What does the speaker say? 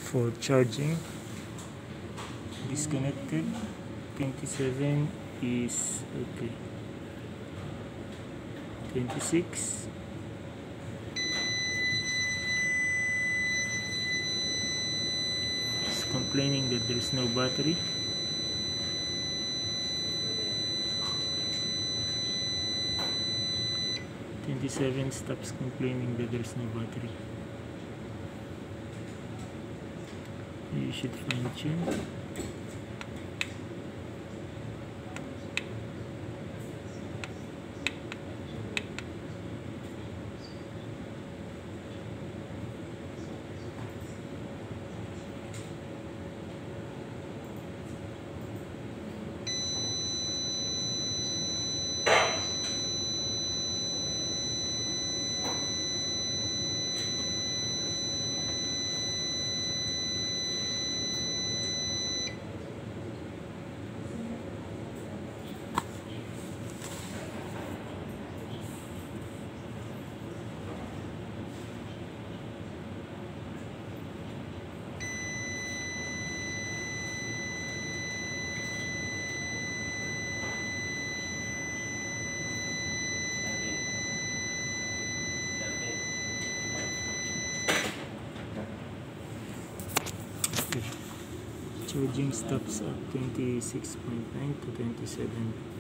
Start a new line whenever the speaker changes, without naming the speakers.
For charging, disconnected. 27 is okay. 26. It's complaining that there's no battery. 27 stops complaining that there's no battery. You should fine tune. Charging stops at 26.9 to 27.